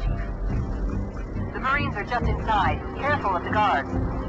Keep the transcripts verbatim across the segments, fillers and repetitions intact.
Chief. The Marines are just inside. Careful of the guards.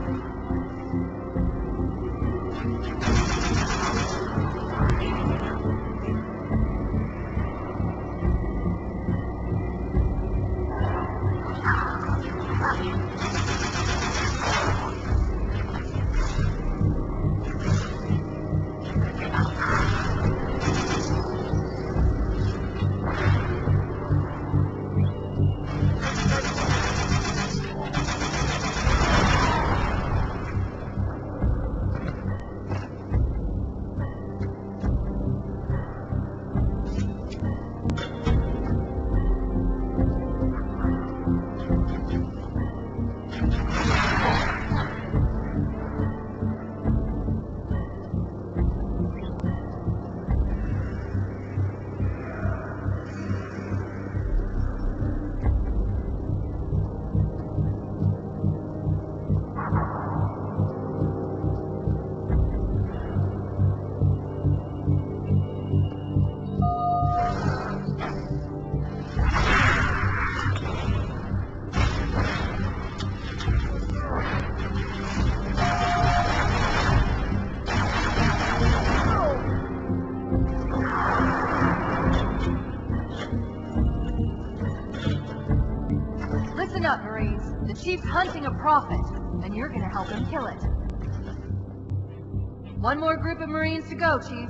Listen up, Marines. The Chief's hunting a prophet, and you're gonna help him kill it. One more group of Marines to go, Chief.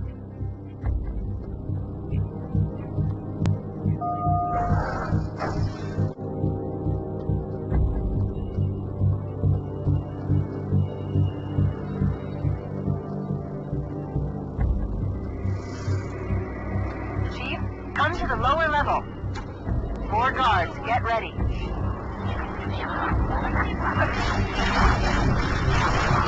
Chief, come to the lower level. More guards, get ready.